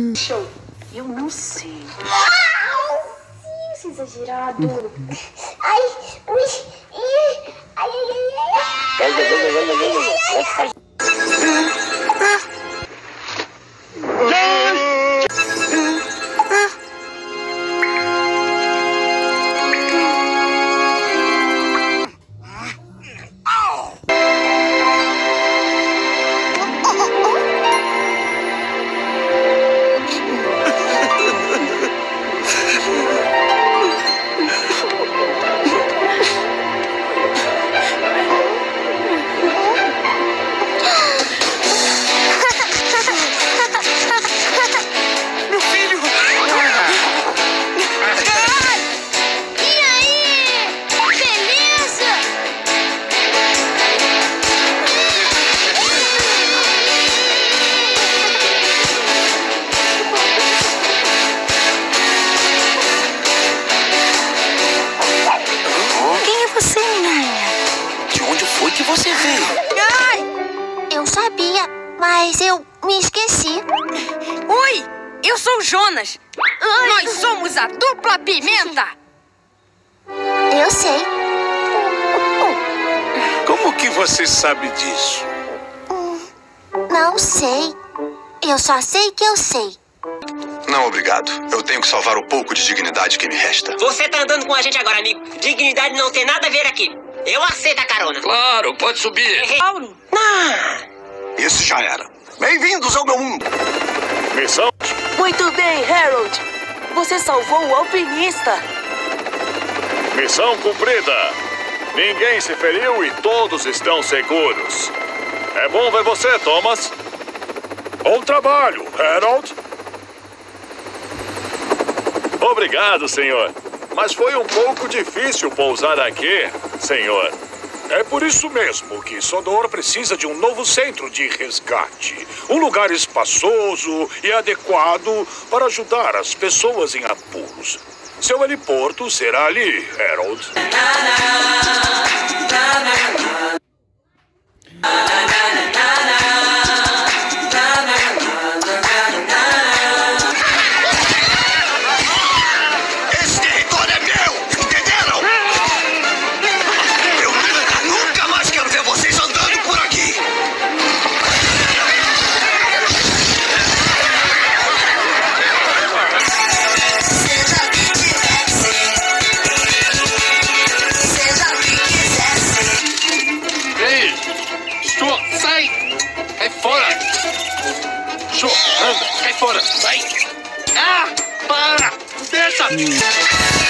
Show. Eu não sei. Isso é exagerado. Ai, ui. Ai, ai. Que você veio? Ai! Eu sabia, mas eu me esqueci. Oi, eu sou o Jonas. Nós somos a Dupla Pimenta. Eu sei. Como que você sabe disso? Não sei. Eu só sei que eu sei. Não, obrigado. Eu tenho que salvar o pouco de dignidade que me resta. Você tá andando com a gente agora, amigo. Dignidade não tem nada a ver aqui. Eu aceito a carona. Claro, pode subir. Mauro. Esse já era. Bem-vindos ao meu mundo. Missão? Muito bem, Harold. Você salvou o alpinista. Missão cumprida. Ninguém se feriu e todos estão seguros. É bom ver você, Thomas. Bom trabalho, Harold. Obrigado, senhor. Mas foi um pouco difícil pousar aqui, senhor. É por isso mesmo que Sodor precisa de um novo centro de resgate. Um lugar espaçoso e adequado para ajudar as pessoas em apuros. Seu heliporto será ali, Harold. Anda, cai fora, sai! Ah, para! Deixa!